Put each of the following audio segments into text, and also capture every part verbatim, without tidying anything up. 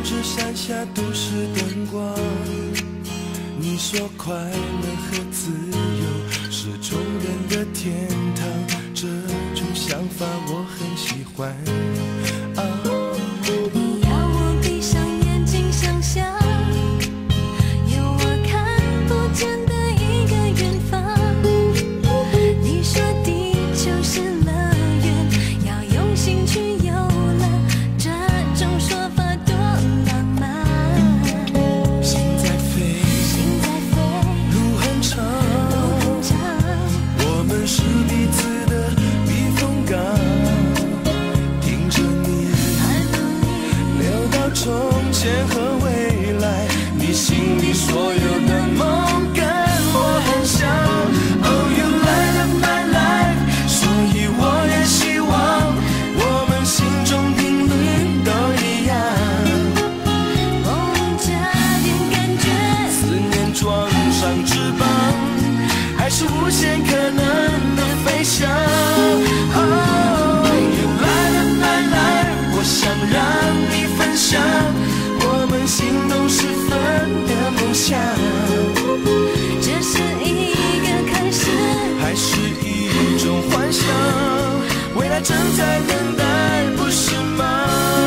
只山下都是灯光。你说快乐和自由是众人的天堂，这种想法我很喜欢。啊， 你要我闭上眼睛想象，有我看不见的一个远方。你说地球是乐园，要用心去游览，这种说法多浪漫。 心在飞， 心在飞， 路很长， 路很长， 我们是彼此的避风港，听着你聊到从前和未来，你心里所有的梦跟我很像。Oh, you light up my life， 所以我也希望我们心中频率都一样。 梦加点感觉， 思念装上翅膀，还是无限可能的飞翔。Oh, you light up my life， 我想让你分享我们心动时分的梦想。 这是一个开始， 还是一种幻想，未来正在等待，不是吗？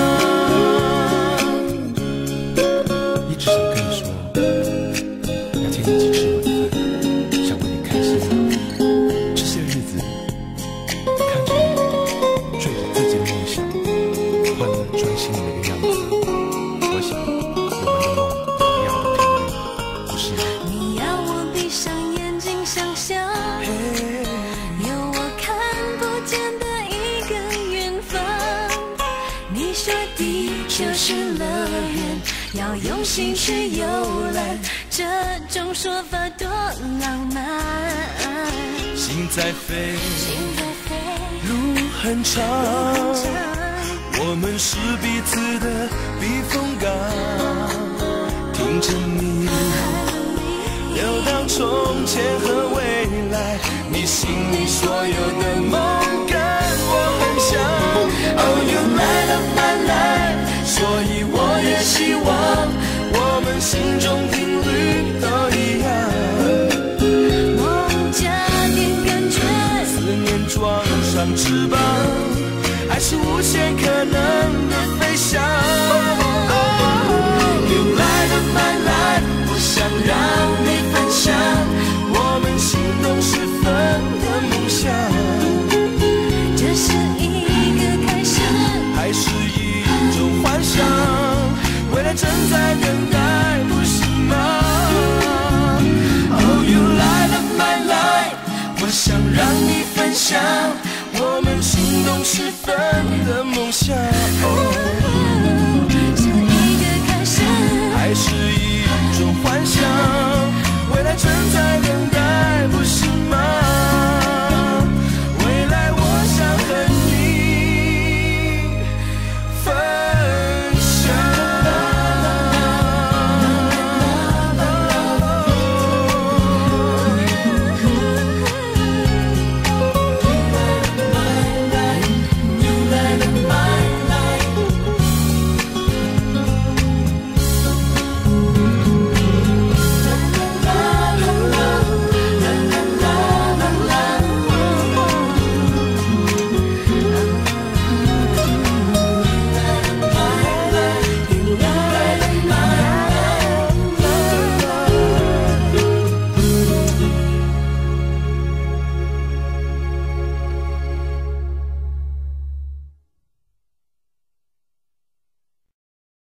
一直想跟你说，要听你一起吃晚饭，想为你开心。这些日子，看着你追着自己的梦想，换了专心的那个样子，我想我们的梦一样的频率，不是吗？ 你要我闭上眼睛想象，有我看不见的一个远方。你说地球是乐园，要用心去游览，这种说法多浪漫。 心在飞， 心在飞， 路很长， 路很长， 我们是彼此的避风港，听着你聊到从前和未来，你心里所有的梦跟我很像。Oh, you light up my life， 所以我也希望我们心中频率都一样。 梦加点感觉， 思念装上翅膀，还是无限可